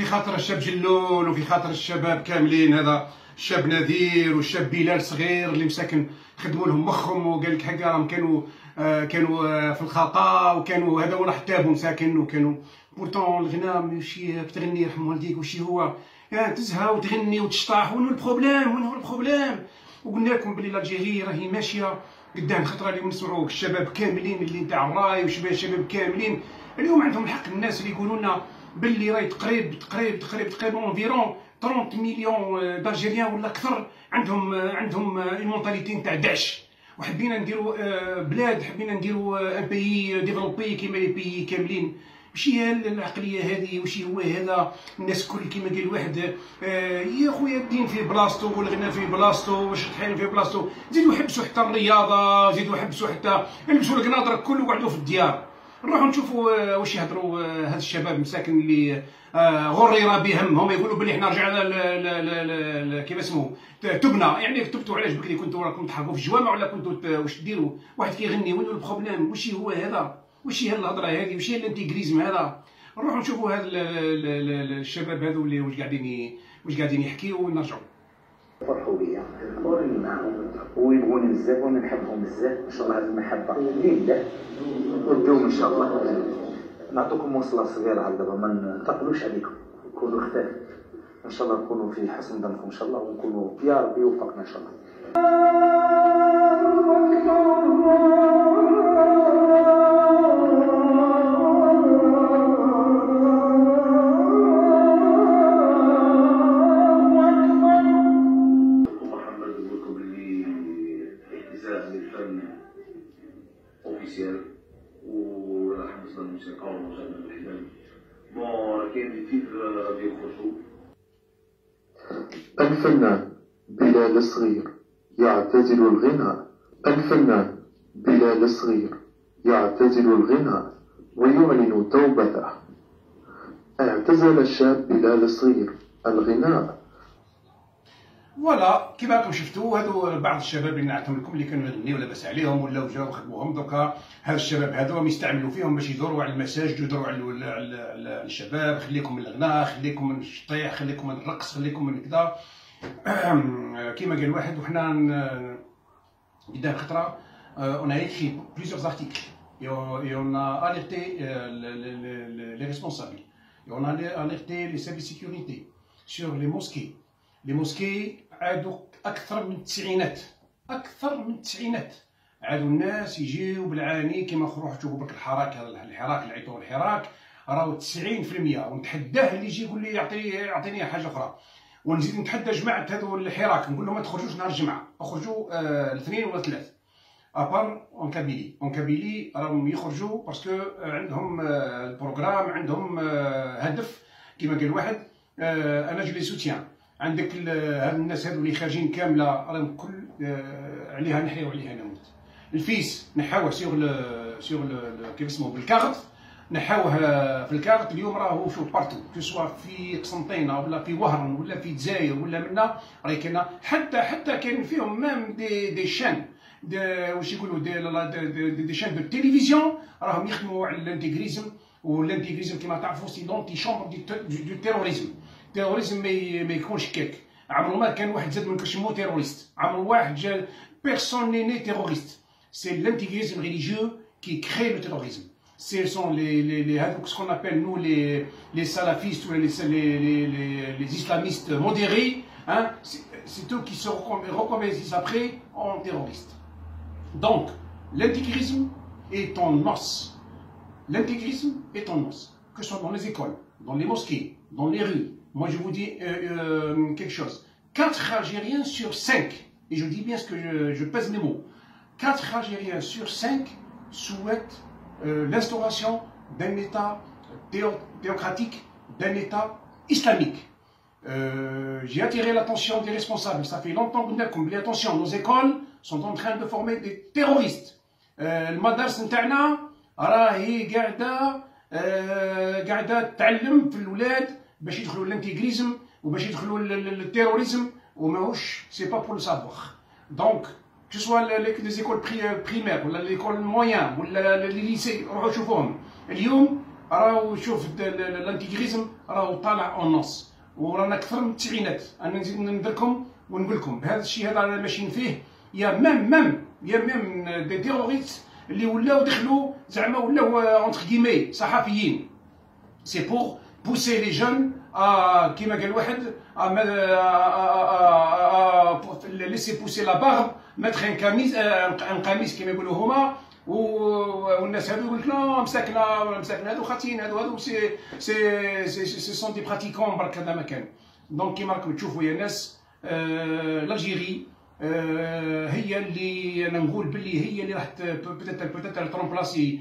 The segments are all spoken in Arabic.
خاطر الشاب جلول وفي خاطر الشباب كاملين، هذا الشاب نذير والشاب بلال صغير اللي مساكن خدموا لهم مخهم وقال لك حكا راهم كانوا في الخطا، وكانوا هذا وين حتابهم ساكن، وكانوا بورتون الغناء ماشي تغني يرحم والديك وشي هو يعني تزهى وتغني وتشطح. وين هو البروبليم؟ وين هو البروبليم؟ وقلنا لكم بلي الجزائر راهي ماشيه قدام خطره. اليوم نسمعوا الشباب كاملين اللي تاع الراي الشباب كاملين اليوم عندهم الحق. الناس اللي يقولوا لنا باللي راهي تقريب اونفيرون 30 مليون دالجيريان ولا اكثر عندهم المونتاليتي نتاع داعش، وحبينا نديروا بلاد، حبينا نديروا ان بيي ديفلوبي كيما لي بيي كاملين. ماشي هي العقليه هذه، وشي هو هذا الناس كل كيما قال واحد يا خويا الدين في بلاصتو والغنى في بلاصتو والشطحين في بلاصتو. زيدوا حبسوا حتى الرياضه، زيدوا حبسوا حتى لبسوا القناطره الكل وقعدوا في الديار. نروحوا نشوفوا واش يهضروا هاد الشباب مساكن اللي غرر بهم. هما يقولوا بلي حنا رجعنا كيف اسمه تبنا، يعني تبتوا علاش بكري كنتوا راكم تحرقوا في الجوامع ولا كنتوا واش ديروا؟ واحد كيغني وين البروبليم؟ واش هو هذا؟ واش هي الهضره هذه؟ واش هي الانتيغريزم هذا؟ نروحوا نشوفوا هاد الشباب هذو اللي واش قاعدين يحكيوا ونرجعوا. فرحوا بيا وراني معاهم ويبغوني بزاف وانا نحبهم بزاف. ان شاء الله هذه المحبه لله وتدوم ان شاء الله. نعطيكم وصله صغيره على دابا، ما نثقلوش عليكم، كونوا خفاف ان شاء الله، نكونوا في حسن ظنكم ان شاء الله، ونكونوا يا ربي يوفقنا ان شاء الله. وراح نوصل الموسيقى ووصلنا للحلم. بون كاين دي تيتر غادي يخرجوا. الفنان بلال الصغير يعتزل الغناء. الفنان بلال الصغير يعتزل الغناء ويعلن توبته. اعتزل الشاب بلال الصغير الغناء. فوالا كيما راكم شفتوا هادو بعض الشباب اللي نعرفهم لكم اللي كانوا يغنيو لاباس عليهم ولاو جاو خدموهم. دوكا هاد الشباب هادو يستعملوا فيهم باش يدوروا على المساج، يدوروا على الشباب، خليكم من الغناء، خليكم من الشطيح، خليكم من الرقص، خليكم من كذا. كيما قال واحد وحنا قدام خطره on a écrit plusieurs articles et on a alerté les responsables et on a alerté les services de sécurité sur les mosquées. لي موسكي عادوا اكثر من التسعينات، عادوا الناس يجيو بالعاني كيما نروحوا تشوفوا برك الحراك، هذا الحراك اللي عيطوه الحراك راهو 90%. ونتحداه اللي يجي يقول لي يعطيني حاجه اخرى. ونزيد نتحدى جماعه هذو الحراك نقول لهم ما تخرجوش نهار الجمعه، اخرجوا الاثنين ولا الثلاث. ابار اون كابيلي راهم يخرجوا باسكو عندهم البروغرام، عندهم هدف. كيما قال واحد انا جو لي سوتيان. عندك هاد الناس هادو اللي خارجين كامله راهم كل عليها نحيا وعليها نموت. الفيس نحاوه سيغ كيف اسمه بالكارت، نحاوه في الكارت. اليوم راهو شوف بارتو سوا في قسنطينه ولا في وهران ولا في الجزائر ولا منا راهي كاينه. حتى كاين فيهم ميم دي شان واش يقولوا دي شان دو تيليفزيون راهم يخدموا على الانتيغريزم. والانتيغريزم كيما تعرفوا سي لونتي شومبر دو تيروريزم. التيروريزم ما يكونش كيك. عمرو ما كان واحد زاد من كشمو تيروريست، عمرو واحد جا بيرسون ني تيروريست. سي l'intégrisme religieux qui crée le terrorisme. Ce sont ce qu'on appelle nous les salafistes ou les islamistes modérés, hein, c'est eux qui se reconvertissent après en terroristes. Donc l'intégrisme est en os. L'intégrisme est en os, que ce soit dans les écoles, dans les mosquées, dans les rues. Moi, je vous dis quelque chose. 4 Algériens sur 5, et je dis bien ce que je pèse mes mots, 4 Algériens sur 5 souhaitent l'instauration d'un État théocratique, d'un État islamique. J'ai attiré l'attention des responsables. Ça fait longtemps que nous avons dit attention, nos écoles sont en train de former des terroristes. Le madars نتاعنا راهي قاعده تعلم في الاولاد باش يدخلوا الانتيغريزم وباش يدخلوا التيروريزم وماهوش سي با بور لو سافوار. دونك كو سوا لي زيكول بريمير ولا ليكول مويان ولا لي ليسي روحوا شوفوهم. اليوم راهو شوف الانتيغريزم راهو طالع اون نص، ورانا اكثر من التسعينات. انا نزيد ننذركم ونقول لكم بهذا الشيء هذا ماشيين فيه. يا ميم دي تيروريست اللي ولاو دخلوا زعما ولاو اونتر كيمي صحفيين. سي بور بوسي لي جون كيما قال واحد ليسي بوسي لا بارب ماتخ ان قميص كيما يقولوا هما، والناس هادو يقول لك لا مساكنه هادو خاطين هادو سي سون دي براتيكون برك هذا ما كان. دونك كيما راكم تشوفوا يا ناس الجيري هي اللي انا نقول باللي هي اللي راح بوتيتر ترومبلاسي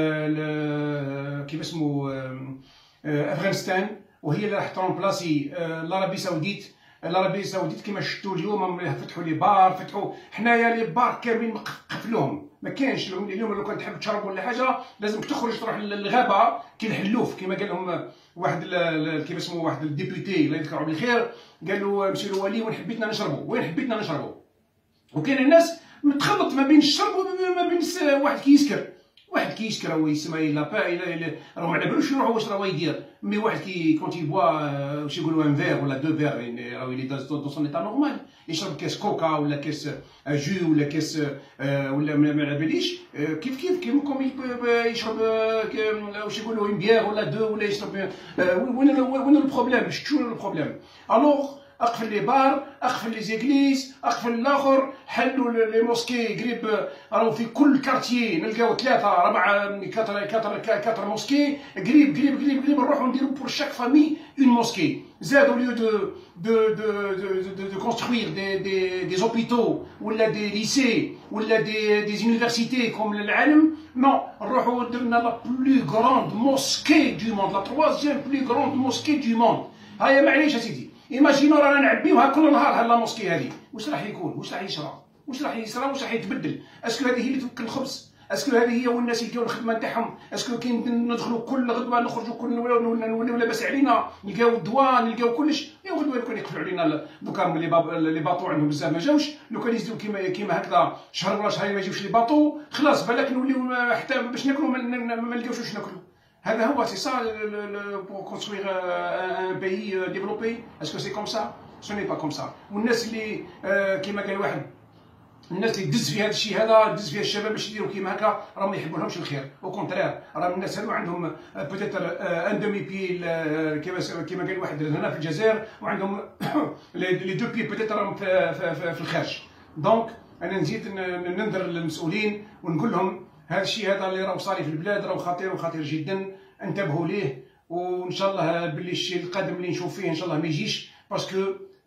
كيف اسمه افغانستان، وهي اللي راح ترومبلاسي العربيه السعوديت. العربيه السعوديت كيما شفتوا اليوم فتحوا لي بار، فتحوا حنايا لي بار كاملين قفلوهم، ما كاينش اليوم لو كان تحب تشرب ولا حاجه لازم تخرج تروح للغابه كي الحلوف كيما قال لهم واحد كيف اسمه واحد الديبوتي الله يذكره بالخير، قال له مسيو الولي وين حبيتنا نشربوا. وكاين الناس متخلط ما بين الشرب وما بين واحد كيسكر هو يسمى لا با راه ما على بالوش يروح واش راه يدير. مي واحد كي كونتي بوا واش يقولوا ان فير ولا دو فير راه يلي دو سون ايتا نورمال، يشرب كاس كوكا ولا كاس جو ولا كاس ولا ما على باليش كيف كوم يشرب واش يقولوا ان بيير ولا دو ولا يشرب. وين البروبليم؟ شنو البروبليم؟ الوغ اقفل لي بار، اقفل لي زيغليز، اقفل الاخر، حلوا لي موسكي قريب. راهو في كل كارتيي نلقاو 3 4 4 موسكي قريب نروحو نديرو بور شاك فامي اون موسكي. زادو ليو دو كونستروير دي زوبيتو ولا دي ليسي ولا دي يونيفرسيتي كوم العالم، نو نروحو درنا لا بلو غروند موسكي دو موند، لا 3 بلو غروند موسكي دو موند. هيا معليش اسيدي ايماجينو رانا نعبيوها كل نهار لا موسكي هذه، واش راح يكون؟ واش راح يصرى؟ واش راح يتبدل؟ اسكو هذه هي اللي توكل الخبز؟ اسكو هذه هي والناس يلقاو الخدمه نتاعهم؟ اسكو كي ندخلوا كل غدوه نخرجوا كل نوليو لاباس علينا، نلقاو الدواء نلقاو كلش؟ ايوا غدوه لو كان يقفلوا علينا دوكا لي باطو عندهم بزاف ما جاوش، لو كان يزيدوا كيما هكذا شهر ولا شهرين ما يجيوش لي باطو خلاص بالك نوليو حتى باش ناكلوا ما نلقاوش واش ناكلوا. هذا هو سي سا بور كونستروير ان بيي ديفلوبي. اسكو سي كوم سا؟ سو ني با كوم سا. والناس اللي كيما قال واحد، الناس اللي دز في هذا الشيء هذا دز فيه الشباب باش يديروا كيما هكا راهم ما يحبولهمش الخير، او كونترير راه الناس هذو عندهم بوتيتر ان دومي بي كيما قال واحد هنا في الجزائر، وعندهم لي دو بي بوتيتر راهم في الخارج. دونك انا نزيد ننذر للمسؤولين ونقول لهم هذا الشيء هذا اللي راه صاري في البلاد راه خطير وخطير جدا، انتبهوا ليه. وان شاء الله باللي الشيء القادم اللي نشوف فيه ان شاء الله ما يجيش، باسكو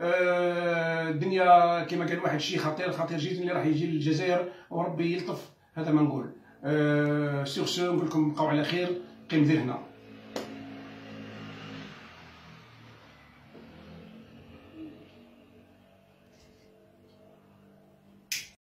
الدنيا كما قال واحد شيء خطير جدا اللي راح يجي للجزائر، وربي يلطف. هذا ما نقول. سور سو نقول لكم بقاو على خير، قيم ذهننا.